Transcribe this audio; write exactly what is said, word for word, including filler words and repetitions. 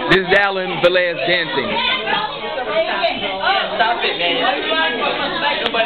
This is Alan Velez dancing. Stop it, man.